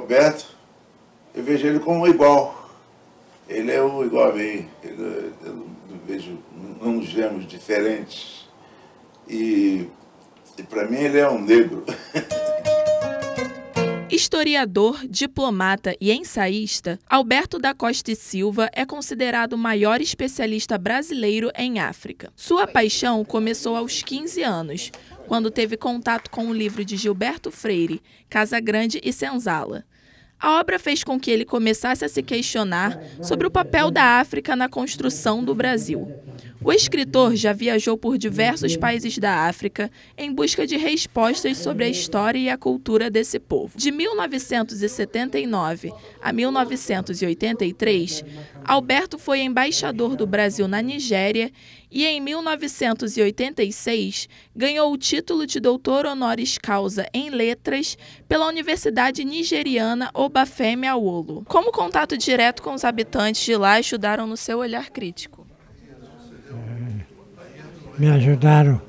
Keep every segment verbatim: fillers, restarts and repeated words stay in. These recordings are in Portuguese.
Alberto, eu vejo ele como igual. Ele é o igual a mim. Ele, eu não vejo, não nos vemos diferentes. E, e para mim ele é um negro. Historiador, diplomata e ensaísta, Alberto da Costa e Silva é considerado o maior especialista brasileiro em África. Sua paixão começou aos quinze anos, quando teve contato com o livro de Gilberto Freire, Casa Grande e Senzala. A obra fez com que ele começasse a se questionar sobre o papel da África na construção do Brasil. O escritor já viajou por diversos países da África em busca de respostas sobre a história e a cultura desse povo. De mil novecentos e setenta e nove a mil novecentos e oitenta e três, Alberto foi embaixador do Brasil na Nigéria e, em mil novecentos e oitenta e seis, ganhou o título de doutor honoris causa em letras pela Universidade Nigeriana Obafemi Awolowo. Como contato direto com os habitantes de lá ajudaram no seu olhar crítico? Me ajudaram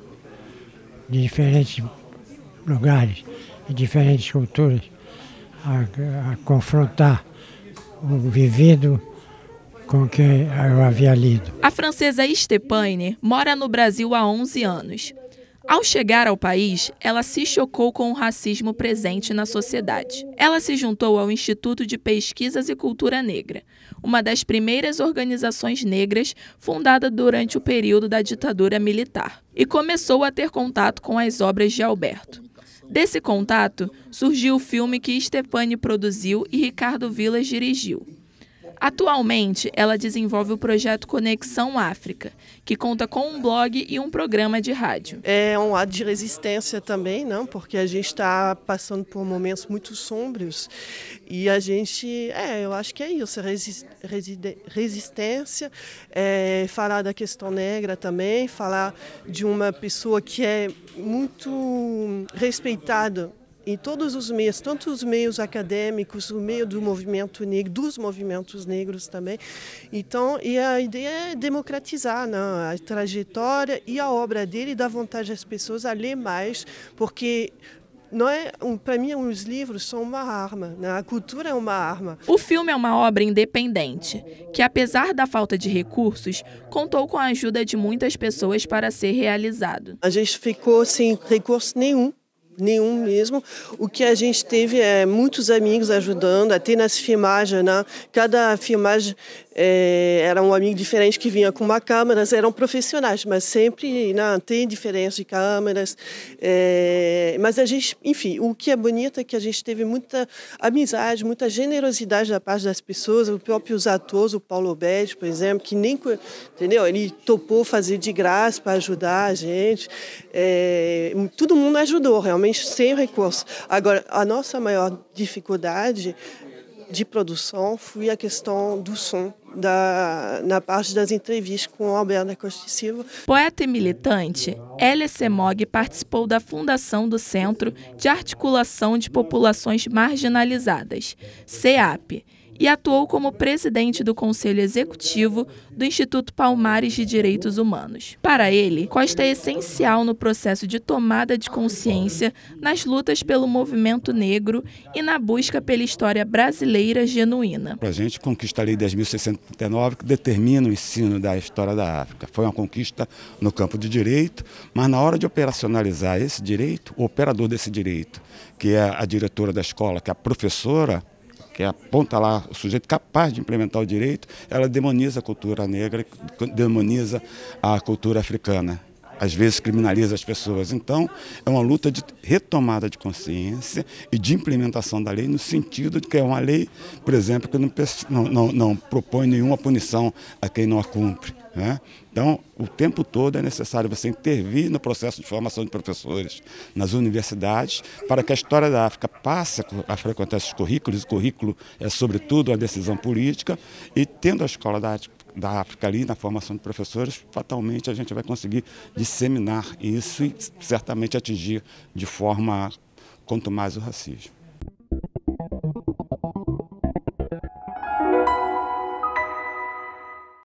de diferentes lugares e diferentes culturas a, a confrontar o vivido com o que eu havia lido. A francesa Stepane mora no Brasil há onze anos. Ao chegar ao país, ela se chocou com o racismo presente na sociedade. Ela se juntou ao Instituto de Pesquisas e Cultura Negra, uma das primeiras organizações negras fundada durante o período da ditadura militar, e começou a ter contato com as obras de Alberto. Desse contato, surgiu o filme que Stepane produziu e Ricardo Vilas dirigiu. Atualmente, ela desenvolve o projeto Conexão África, que conta com um blog e um programa de rádio. É um ato de resistência também, não? Porque a gente está passando por momentos muito sombrios e a gente, é, eu acho que é isso, resist, resistência, é, falar da questão negra também, falar de uma pessoa que é muito respeitada em todos os meios, tanto os meios acadêmicos, o meio do movimento negro, dos movimentos negros também. Então, e a ideia é democratizar, né, a trajetória e a obra dele e dar vontade às pessoas a ler mais, porque não é, um, para mim, os livros são uma arma, né? A cultura é uma arma. O filme é uma obra independente, que, apesar da falta de recursos, contou com a ajuda de muitas pessoas para ser realizado. A gente ficou sem recurso nenhum. Nenhum mesmo. O que a gente teve é muitos amigos ajudando, até nas filmagens, né? Cada filmagem é, era um amigo diferente que vinha com uma câmera, eram profissionais, mas sempre não, tem diferença de câmeras. É, mas a gente, enfim, o que é bonito é que a gente teve muita amizade, muita generosidade da parte das pessoas, os próprios atores, o Paulo Bede, por exemplo, que nem, entendeu? Ele topou fazer de graça para ajudar a gente. É, todo mundo ajudou, realmente, sem recurso. Agora, a nossa maior dificuldade de produção foi a questão do som, da, na parte das entrevistas com o Alberto da Costa e Silva. Poeta e militante, Hélia Semog participou da fundação do Centro de Articulação de Populações Marginalizadas, CEAP, e atuou como presidente do Conselho Executivo do Instituto Palmares de Direitos Humanos. Para ele, Costa é essencial no processo de tomada de consciência nas lutas pelo movimento negro e na busca pela história brasileira genuína. A gente conquista a Lei dez mil seiscentos e trinta e nove, que determina o ensino da história da África. Foi uma conquista no campo de direito, mas na hora de operacionalizar esse direito, o operador desse direito, que é a diretora da escola, que é a professora, que aponta lá o sujeito capaz de implementar o direito, ela demoniza a cultura negra, demoniza a cultura africana. Às vezes criminaliza as pessoas. Então, é uma luta de retomada de consciência e de implementação da lei, no sentido de que é uma lei, por exemplo, que não, não, não propõe nenhuma punição a quem não a cumpre, né? Então, o tempo todo é necessário você intervir no processo de formação de professores nas universidades para que a história da África passe a frequentar esses currículos. O currículo é, sobretudo, a decisão política, e tendo a escola da, da África ali na formação de professores, fatalmente a gente vai conseguir disseminar isso e certamente atingir de forma quanto mais o racismo.